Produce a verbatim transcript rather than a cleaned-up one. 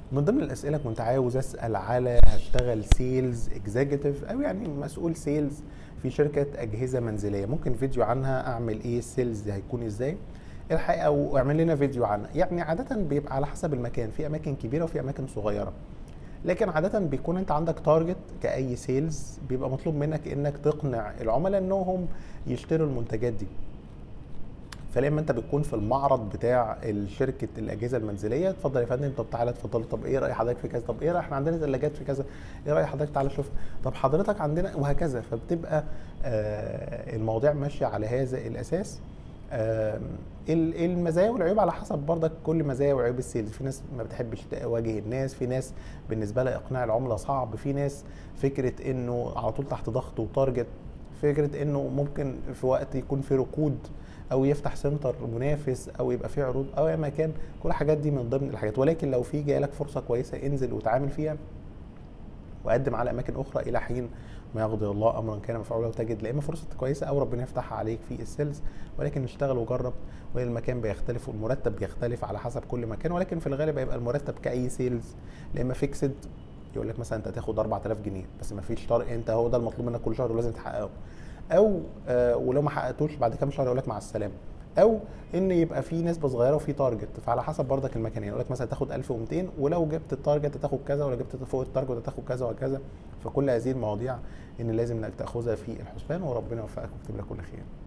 من ضمن الاسئله كنت عاوز اسال على هشتغل سيلز اكزيكتيف او يعني مسؤول سيلز في شركه اجهزه منزليه، ممكن فيديو عنها اعمل ايه؟ السيلز دي هيكون ازاي الحقيقه؟ واعمل لنا فيديو عنها. يعني عاده بيبقى على حسب المكان، في اماكن كبيره وفي اماكن صغيره، لكن عاده بيكون انت عندك تارجت كاي سيلز، بيبقى مطلوب منك انك تقنع العملاء انهم يشتروا المنتجات دي. فلما انت بتكون في المعرض بتاع شركه الاجهزه المنزليه، اتفضل يا فندم، طب تعالى اتفضل، طب ايه راي حضرتك في كذا، طب ايه راي احنا عندنا ثلاجات في كذا، ايه راي حضرتك تعالى شوف، طب حضرتك عندنا، وهكذا. فبتبقى آه المواضيع ماشيه على هذا الاساس. آه المزايا والعيوب على حسب برضك كل مزايا وعيوب السيلز. في ناس ما بتحبش تواجه الناس، في ناس بالنسبه لها اقناع العملاء صعب، في ناس فكره انه على طول تحت ضغط وتارجت، فكره انه ممكن في وقت يكون في ركود او يفتح سنتر منافس او يبقى فيه عروض او اي مكان. كل الحاجات دي من ضمن الحاجات، ولكن لو في جايلك فرصه كويسه انزل وتعامل فيها وقدم على اماكن اخرى الى حين ما يقضي الله امرا كان مفعولا، وتجد لا اما فرصه كويسه او ربنا يفتحها عليك في السيلز. ولكن اشتغل وجرب، والمكان بيختلف والمرتب بيختلف على حسب كل مكان، ولكن في الغالب هيبقى المرتب كاي سيلز لا اما فيكسد، يقول لك مثلا انت هتاخد اربعة آلاف جنيه بس ما فيش طارق، انت هو ده المطلوب منك كل شهر ولازم تحققه، او آه ولو ما حققتوش بعد كام شهر يقول لك مع السلامه، او ان يبقى في نسبه صغيره وفي تارجت. فعلى حسب برضك المكان، يعني يقول لك مثلا تاخد ألف ومئتين ولو جبت التارجت هتاخد كذا، ولو جبت فوق التارجت هتاخد كذا وهكذا. فكل هذه المواضيع ان لازم انك تاخذها في الحسبان، وربنا يوفقك ويكتب لك كل خير.